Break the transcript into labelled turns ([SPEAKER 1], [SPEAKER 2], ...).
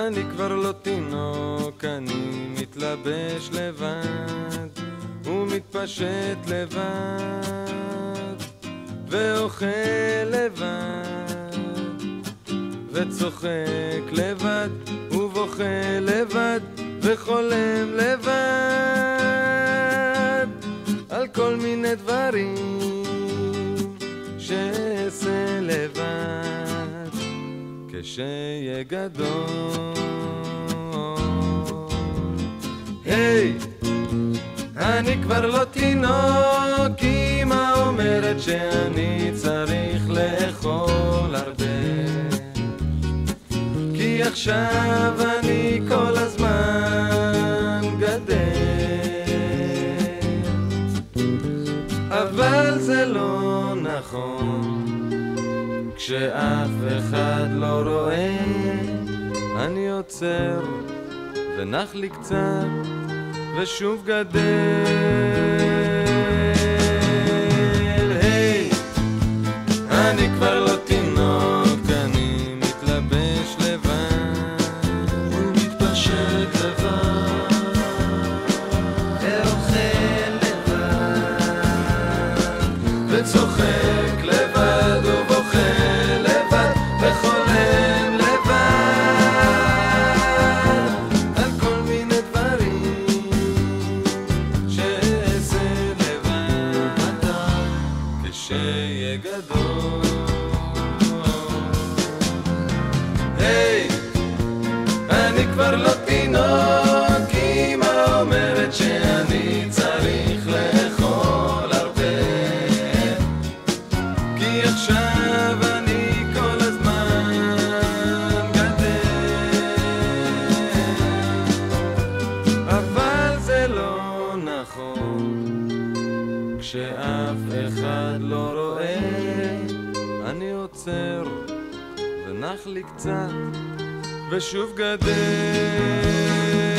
[SPEAKER 1] אני כבר לא תינוק, אני מתלבש לבד ומתפשט לבד ואוכל לבד וצוחק לבד ובוכה לבד וחולם לבד על כל מיני דברים שאעשה לבד כשיהיה גדול. היי, אני כבר לא תינוק, אמא אומרת שאני צריך לאכול הרבה, כי עכשיו אני כל הזמן גדל, אבל זה לא נכון, כשאף אחד לא רואה אני עוצר ונח לי קצת ושוב גדל. היי, אני כבר לא תינוק, אני מתלבש לבד ומתפשט לבד ואוכל לבד וצוחק לבד ובוכה לבד וחולם לבד על כל מיני דברים שאעשה לבד כשיהיה גדול. היי, אני כבר לא תינוק, אמא אומרת שאני צריך לאכול הרבה, כי עכשיו אני כל הזמן גדל, אבל זה לא נכון, כשאף אחד לא רואה אני עוצר ונח לי קצת ושוב גדל.